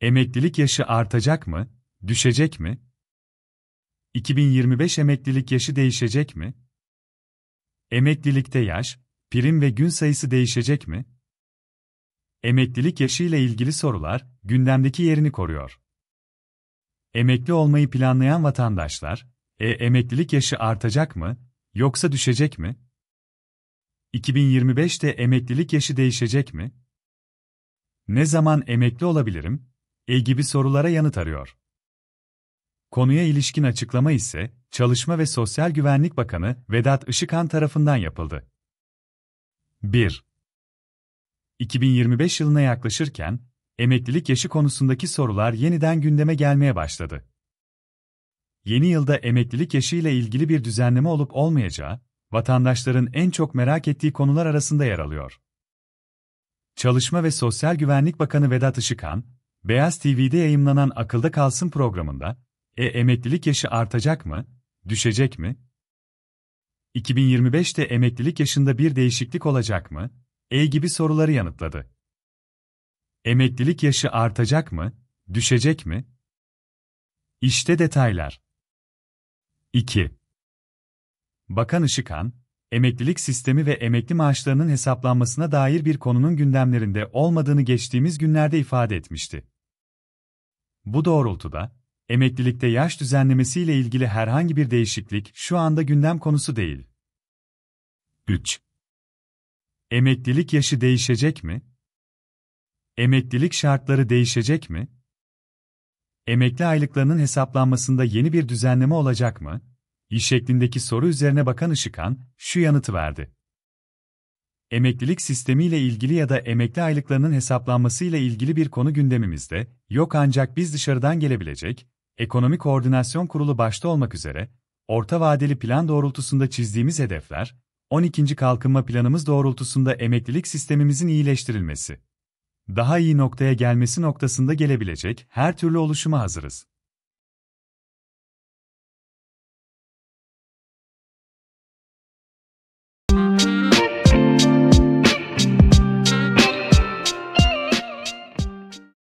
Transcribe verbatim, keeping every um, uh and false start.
Emeklilik yaşı artacak mı, düşecek mi? iki bin yirmi beş emeklilik yaşı değişecek mi? Emeklilikte yaş, prim ve gün sayısı değişecek mi? Emeklilik yaşı ile ilgili sorular gündemdeki yerini koruyor. Emekli olmayı planlayan vatandaşlar, e, emeklilik yaşı artacak mı, yoksa düşecek mi? iki bin yirmi beşte emeklilik yaşı değişecek mi? Ne zaman emekli olabilirim? E gibi sorulara yanıt arıyor. Konuya ilişkin açıklama ise Çalışma ve Sosyal Güvenlik Bakanı Vedat Işıkhan tarafından yapıldı. bir. iki bin yirmi beş yılına yaklaşırken, emeklilik yaşı konusundaki sorular yeniden gündeme gelmeye başladı. Yeni yılda emeklilik yaşı ile ilgili bir düzenleme olup olmayacağı, vatandaşların en çok merak ettiği konular arasında yer alıyor. Çalışma ve Sosyal Güvenlik Bakanı Vedat Işıkhan, Beyaz T V'de yayımlanan Akılda Kalsın programında, e emeklilik yaşı artacak mı, düşecek mi? iki bin yirmi beşte emeklilik yaşında bir değişiklik olacak mı, e gibi soruları yanıtladı. Emeklilik yaşı artacak mı, düşecek mi? İşte detaylar. iki. Bakan Işıkhan, emeklilik sistemi ve emekli maaşlarının hesaplanmasına dair bir konunun gündemlerinde olmadığını geçtiğimiz günlerde ifade etmişti. Bu doğrultuda, emeklilikte yaş düzenlemesiyle ilgili herhangi bir değişiklik şu anda gündem konusu değil. üç. Emeklilik yaşı değişecek mi? Emeklilik şartları değişecek mi? Emekli aylıklarının hesaplanmasında yeni bir düzenleme olacak mı? Şeklindeki soru üzerine Bakan Işıkhan şu yanıtı verdi. Emeklilik sistemiyle ilgili ya da emekli aylıklarının hesaplanmasıyla ilgili bir konu gündemimizde yok, ancak biz dışarıdan gelebilecek, Ekonomi Koordinasyon Kurulu başta olmak üzere, orta vadeli plan doğrultusunda çizdiğimiz hedefler, on ikinci kalkınma planımız doğrultusunda emeklilik sistemimizin iyileştirilmesi, daha iyi noktaya gelmesi noktasında gelebilecek her türlü oluşuma hazırız.